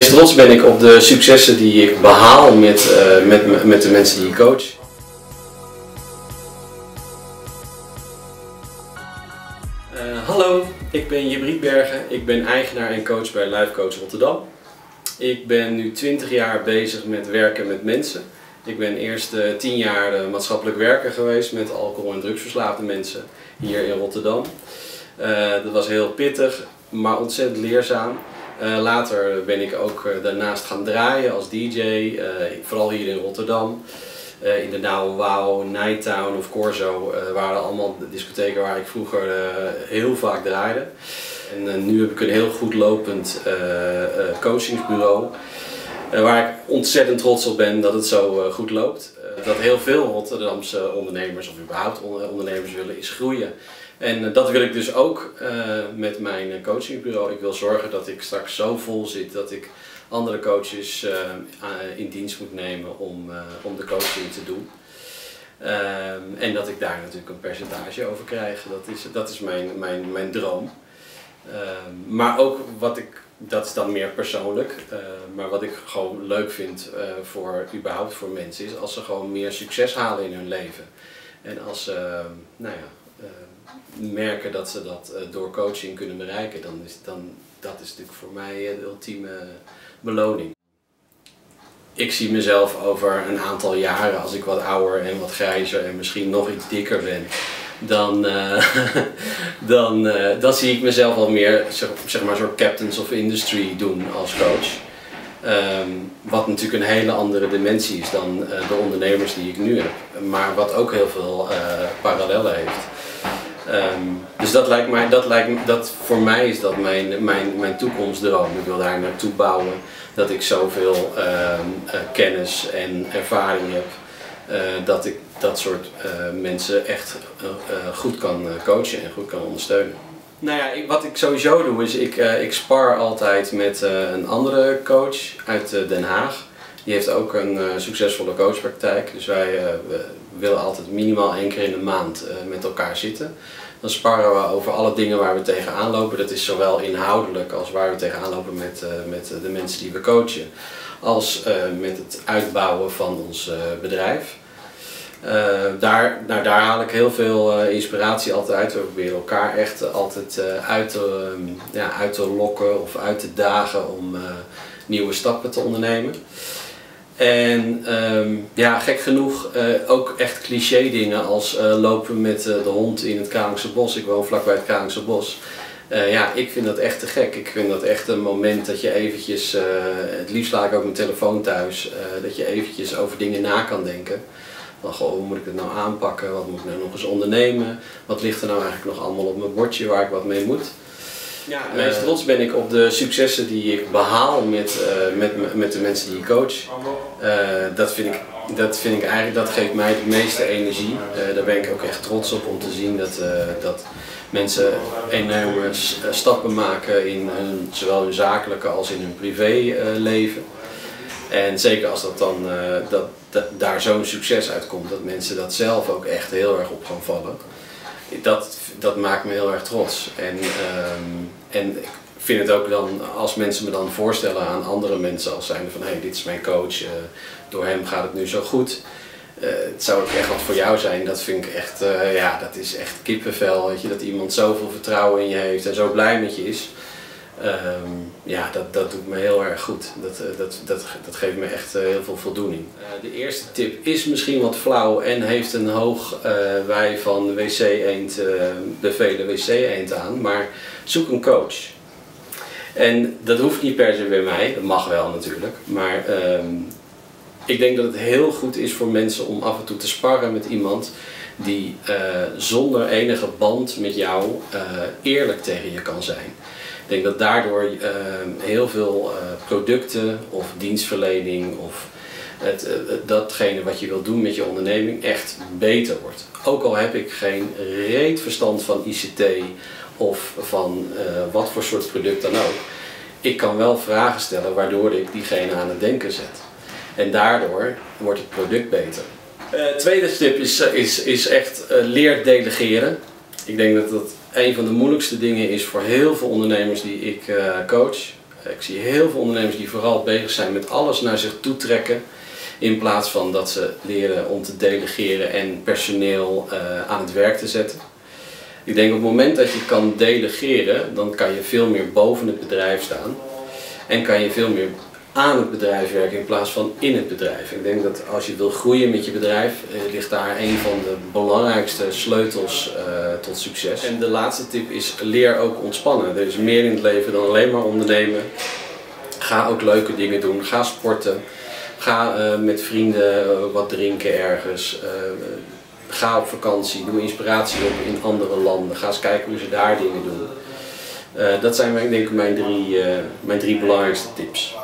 meest trots ben ik op de successen die ik behaal met de mensen die ik coach. Hallo, ik ben Jip Rietbergen. Ik ben eigenaar en coach bij Life Coach Rotterdam. Ik ben nu 20 jaar bezig met werken met mensen. Ik ben eerst 10 jaar maatschappelijk werker geweest met alcohol- en drugsverslaafde mensen hier in Rotterdam. Dat was heel pittig, maar ontzettend leerzaam. Later ben ik ook daarnaast gaan draaien als DJ, vooral hier in Rotterdam. In de Nauwe Wauw, Nighttown of Corso waren allemaal discotheken waar ik vroeger heel vaak draaide. En nu heb ik een heel goed lopend coachingsbureau. Waar ik ontzettend trots op ben dat het zo goed loopt. Dat heel veel Rotterdamse ondernemers of überhaupt ondernemers willen is groeien. En dat wil ik dus ook met mijn coachingbureau. Ik wil zorgen dat ik straks zo vol zit dat ik andere coaches in dienst moet nemen om de coaching te doen. En dat ik daar natuurlijk een percentage over krijg. Dat is mijn droom. Maar ook dat is dan meer persoonlijk, maar wat ik gewoon leuk vind überhaupt voor mensen is als ze gewoon meer succes halen in hun leven. En als ze merken dat ze dat door coaching kunnen bereiken, dat is natuurlijk voor mij de ultieme beloning. Ik zie mezelf over een aantal jaren, als ik wat ouder en wat grijzer en misschien nog iets dikker ben, dan zie ik mezelf al meer zeg maar soort captains of industry doen als coach. Wat natuurlijk een hele andere dimensie is dan de ondernemers die ik nu heb, maar wat ook heel veel parallellen heeft. Dus voor mij is dat mijn toekomstdroom. Ik wil daar naartoe bouwen, dat ik zoveel kennis en ervaring heb, dat ik dat soort mensen echt goed kan coachen en goed kan ondersteunen. Nou ja, wat ik sowieso doe is, ik spar altijd met een andere coach uit Den Haag. Die heeft ook een succesvolle coachpraktijk, dus wij willen altijd minimaal 1 keer in de maand met elkaar zitten. Dan sparren we over alle dingen waar we tegenaan lopen. Dat is zowel inhoudelijk als waar we tegenaan lopen met de mensen die we coachen, als met het uitbouwen van ons bedrijf. Daar haal ik heel veel inspiratie altijd uit. We proberen elkaar echt altijd uit te lokken of uit te dagen om nieuwe stappen te ondernemen. En gek genoeg ook echt cliché dingen als lopen met de hond in het Kralingse Bos. Ik woon vlakbij het Kralingse Bos. Ik vind dat echt te gek. Ik vind dat echt een moment dat je eventjes, het liefst laat ik ook mijn telefoon thuis, dat je eventjes over dingen na kan denken. Van, goh, hoe moet ik het nou aanpakken? Wat moet ik nou nog eens ondernemen? Wat ligt er nou eigenlijk nog allemaal op mijn bordje waar ik wat mee moet? Ja, het meest trots ben ik op de successen die ik behaal met de mensen die ik coach. Dat geeft mij de meeste energie. Daar ben ik ook echt trots op om te zien dat mensen enorme stappen maken in zowel hun zakelijke als in hun privéleven. En zeker als daar zo'n succes uitkomt, dat mensen dat zelf ook echt heel erg op gaan vallen. Dat maakt me heel erg trots. En ik vind het ook dan, als mensen me dan voorstellen aan andere mensen als zijnde van, hey, dit is mijn coach, door hem gaat het nu zo goed. Het zou ook echt wat voor jou zijn. Dat vind ik echt, dat is echt kippenvel, weet je, dat iemand zoveel vertrouwen in je heeft en zo blij met je is. Dat doet me heel erg goed. Dat geeft me echt heel veel voldoening. De eerste tip is misschien wat flauw en heeft een hoog wij van WC-eend bevelen WC-eend aan, maar zoek een coach. En dat hoeft niet per se bij mij, dat mag wel natuurlijk, maar ik denk dat het heel goed is voor mensen om af en toe te sparren met iemand die zonder enige band met jou eerlijk tegen je kan zijn. Ik denk dat daardoor heel veel producten of dienstverlening of datgene wat je wilt doen met je onderneming echt beter wordt. Ook al heb ik geen reet verstand van ICT of van wat voor soort product dan ook. Ik kan wel vragen stellen waardoor ik diegene aan het denken zet. En daardoor wordt het product beter. Tweede tip is echt leer delegeren. Ik denk dat dat een van de moeilijkste dingen is voor heel veel ondernemers die ik coach. Ik zie heel veel ondernemers die vooral bezig zijn met alles naar zich toe trekken, in plaats van dat ze leren om te delegeren en personeel aan het werk te zetten. Ik denk op het moment dat je kan delegeren, dan kan je veel meer boven het bedrijf staan en kan je veel meer aan het bedrijf werken in plaats van in het bedrijf. Ik denk dat als je wil groeien met je bedrijf, ligt daar een van de belangrijkste sleutels tot succes. En de laatste tip is: leer ook ontspannen. Er is meer in het leven dan alleen maar ondernemen. Ga ook leuke dingen doen. Ga sporten. Ga met vrienden wat drinken ergens. Ga op vakantie. Doe inspiratie op in andere landen. Ga eens kijken hoe ze daar dingen doen. Dat zijn denk ik mijn drie belangrijkste tips.